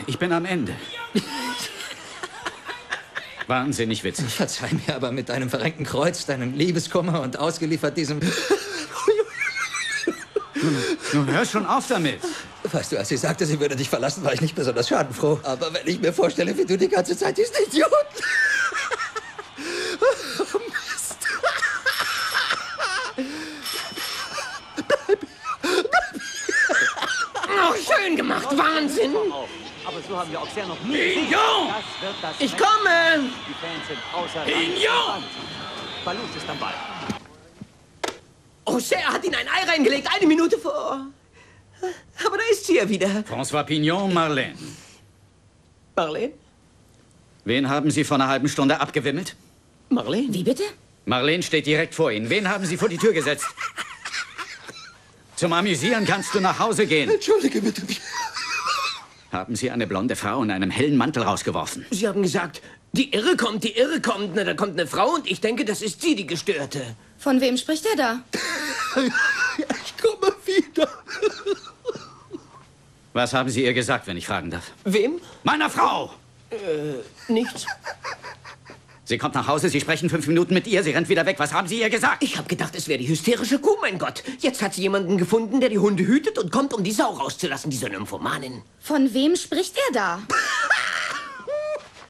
Ich bin am Ende. Wahnsinnig witzig. Verzeih mir, aber mit deinem verrenkten Kreuz, deinem Liebeskummer und ausgeliefert diesem... Nun hör schon auf damit. Weißt du, als sie sagte, sie würde dich verlassen, war ich nicht besonders schadenfroh. Aber wenn ich mir vorstelle, wie du die ganze Zeit diesen Idioten... Oh, Mist. Oh, schön gemacht, Wahnsinn! Aber so haben wir auch sehr noch nie. Pignon! Ich komme! Die Fans sind außer Pignon! Balus ist am Ball. Oh, Cher hat ihn ein Ei reingelegt, 1 Minute vor. Aber da ist sie ja wieder. François Pignon, Marlene. Marlene? Wen haben Sie vor einer halben Stunde abgewimmelt? Marlene? Wie bitte? Marlene steht direkt vor Ihnen. Wen haben Sie vor die Tür gesetzt? Zum Amüsieren kannst du nach Hause gehen. Entschuldige bitte. Haben Sie eine blonde Frau in einem hellen Mantel rausgeworfen? Sie haben gesagt, die Irre kommt, die Irre kommt. Na, da kommt eine Frau und ich denke, das ist sie, die Gestörte. Von wem spricht er da? Ich komme wieder. Was haben Sie ihr gesagt, wenn ich fragen darf? Wem? Meiner Frau! Nichts. Sie kommt nach Hause, Sie sprechen 5 Minuten mit ihr, sie rennt wieder weg. Was haben Sie ihr gesagt? Ich habe gedacht, es wäre die hysterische Kuh, mein Gott. Jetzt hat sie jemanden gefunden, der die Hunde hütet und kommt, um die Sau rauszulassen, diese Nymphomanin. Von wem spricht er da?